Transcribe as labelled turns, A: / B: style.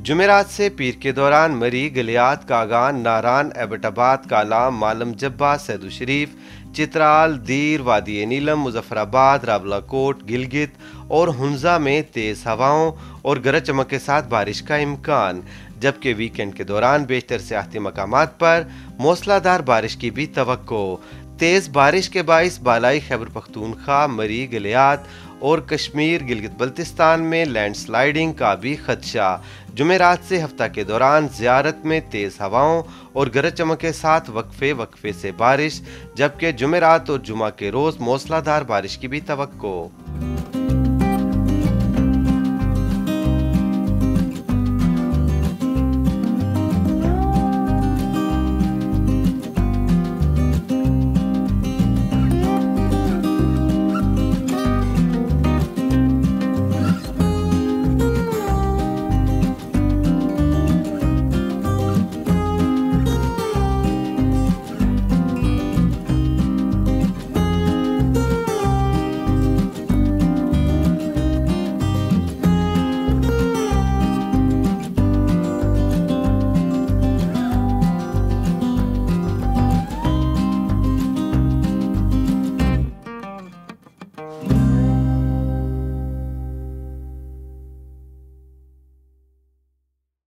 A: जुमेरात से पीर के दौरान मरी, गलियात, कागान, नारान, एबटाबाद, कालाम, मालम जब्बा, सैदू शरीफ, चित्राल, दीर, वादी नीलम, मुजफ्फराबाद, रावलाकोट, गिलगित और हुंजा में तेज हवाओं और गरज चमक के साथ बारिश का इम्कान, जबकि वीकेंड के दौरान बेशतर सियाहती मकामात पर मूसलाधार बारिश की भी तवक्को। तेज बारिश के बाइस बालाई खैबर पख्तूनख्वा, मरी, गलियात और कश्मीर, गिलगित बल्तिस्तान में लैंडस्लाइडिंग का भी खदशा। जुमेरात से हफ्ता के दौरान ज़ियारत में तेज़ हवाओं और गरज चमक के साथ वक्फे से बारिश, जबकि जुमेरात और जुमा के रोज़ मूसलाधार बारिश की भी तवक्को।